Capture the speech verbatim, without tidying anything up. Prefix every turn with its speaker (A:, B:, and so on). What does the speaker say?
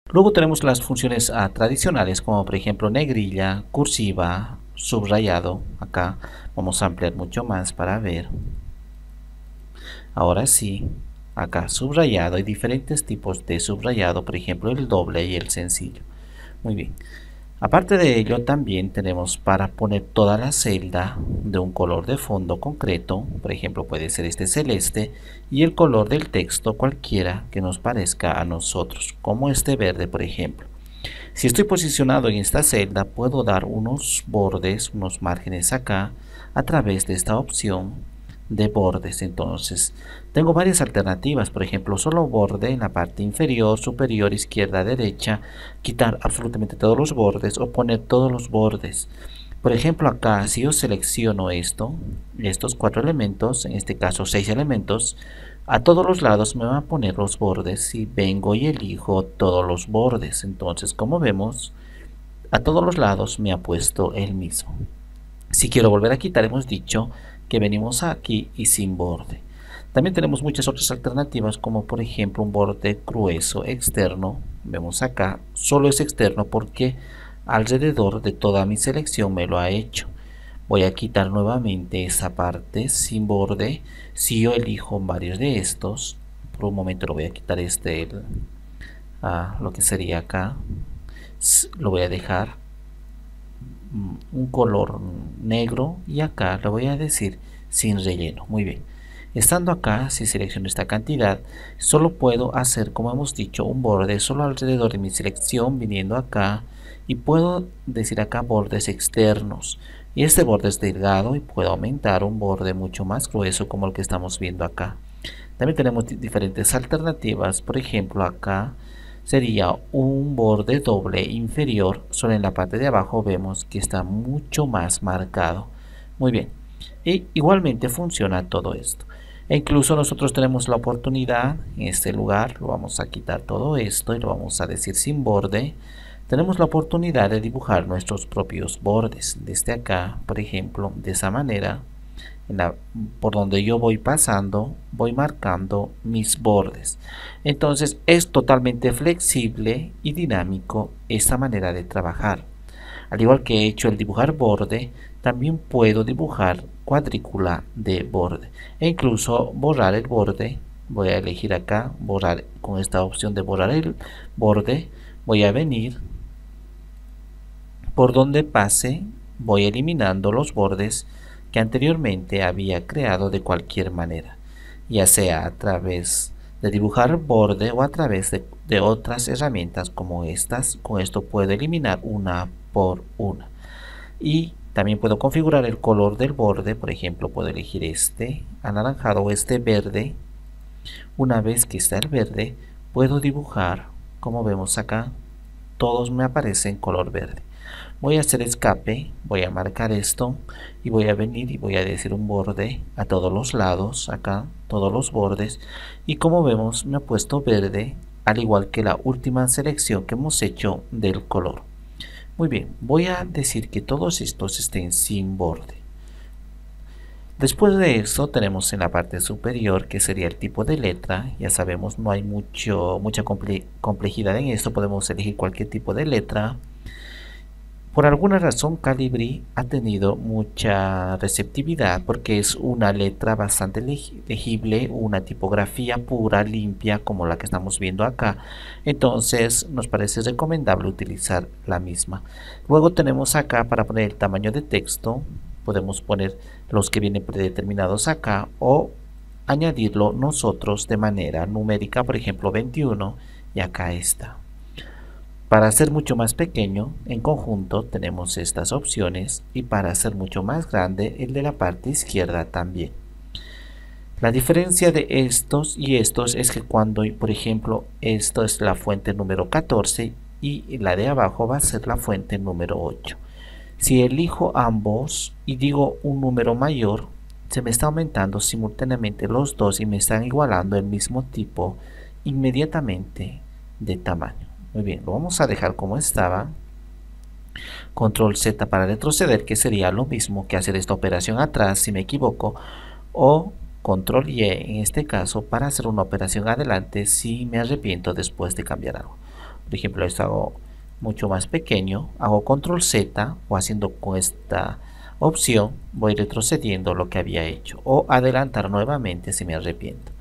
A: Luego tenemos las funciones ah, tradicionales, como por ejemplo negrilla, cursiva, subrayado. Acá vamos a ampliar mucho más para ver. Ahora sí, acá subrayado. Hay diferentes tipos de subrayado, por ejemplo el doble y el sencillo. Muy bien. Aparte de ello, también tenemos para poner toda la celda de un color de fondo concreto, por ejemplo puede ser este celeste, y el color del texto cualquiera que nos parezca a nosotros, como este verde por ejemplo. Si estoy posicionado en esta celda, puedo dar unos bordes, unos márgenes acá, a través de esta opción de bordes. Entonces, tengo varias alternativas, por ejemplo, solo borde en la parte inferior, superior, izquierda, derecha, quitar absolutamente todos los bordes o poner todos los bordes. Por ejemplo, acá, si yo selecciono esto, estos cuatro elementos, en este caso seis elementos, a todos los lados me va a poner los bordes y vengo y elijo todos los bordes. Entonces, como vemos, a todos los lados me ha puesto el mismo. Si quiero volver a quitar, hemos dicho que venimos aquí y sin borde. También tenemos muchas otras alternativas, como por ejemplo un borde grueso externo. Vemos acá, solo es externo porque alrededor de toda mi selección me lo ha hecho. Voy a quitar nuevamente esa parte sin borde. Si yo elijo varios de estos, por un momento lo voy a quitar este, el, ah, lo que sería acá, lo voy a dejar un color negro y acá le voy a decir sin relleno. Muy bien, estando acá, si selecciono esta cantidad, solo puedo hacer, como hemos dicho, un borde solo alrededor de mi selección, viniendo acá, y puedo decir acá bordes externos, y este borde es delgado y puedo aumentar un borde mucho más grueso como el que estamos viendo acá. También tenemos diferentes alternativas, por ejemplo acá sería un borde doble inferior, solo en la parte de abajo vemos que está mucho más marcado. Muy bien, y igualmente funciona todo esto. E incluso nosotros tenemos la oportunidad en este lugar, lo vamos a quitar todo esto y lo vamos a decir sin borde. Tenemos la oportunidad de dibujar nuestros propios bordes desde acá, por ejemplo, de esa manera. En la, por donde yo voy pasando, voy marcando mis bordes. Entonces es totalmente flexible y dinámico esta manera de trabajar. Al igual que he hecho el dibujar borde, también puedo dibujar cuadrícula de borde e incluso borrar el borde. Voy a elegir acá borrar, con esta opción de borrar el borde voy a venir por donde pase, voy eliminando los bordes que anteriormente había creado de cualquier manera, ya sea a través de dibujar borde o a través de, de otras herramientas como estas. Con esto puedo eliminar una por una, y también puedo configurar el color del borde. Por ejemplo, puedo elegir este anaranjado o este verde. Una vez que está el verde, puedo dibujar, como vemos acá, todos me aparecen color verde. Voy a hacer escape, voy a marcar esto y voy a venir y voy a decir un borde a todos los lados, acá, todos los bordes, y como vemos me ha puesto verde, al igual que la última selección que hemos hecho del color. Muy bien, voy a decir que todos estos estén sin borde. Después de esto tenemos en la parte superior, que sería el tipo de letra. Ya sabemos, no hay mucho, mucha comple complejidad en esto, podemos elegir cualquier tipo de letra. Por alguna razón Calibri ha tenido mucha receptividad porque es una letra bastante legible, una tipografía pura, limpia, como la que estamos viendo acá. Entonces nos parece recomendable utilizar la misma. Luego tenemos acá para poner el tamaño de texto, podemos poner los que vienen predeterminados acá o añadirlo nosotros de manera numérica, por ejemplo veintiuno, y acá está. Para hacer mucho más pequeño, en conjunto tenemos estas opciones, y para hacer mucho más grande, el de la parte izquierda también. La diferencia de estos y estos es que cuando, por ejemplo, esto es la fuente número catorce y la de abajo va a ser la fuente número ocho. Si elijo ambos y digo un número mayor, se me está aumentando simultáneamente los dos y me están igualando el mismo tipo inmediatamente de tamaño. Muy bien, lo vamos a dejar como estaba. Control Z para retroceder, que sería lo mismo que hacer esta operación atrás si me equivoco, o Control Y en este caso para hacer una operación adelante si me arrepiento después de cambiar algo. Por ejemplo, esto hago mucho más pequeño, hago control Z o haciendo con esta opción voy retrocediendo lo que había hecho o adelantar nuevamente si me arrepiento.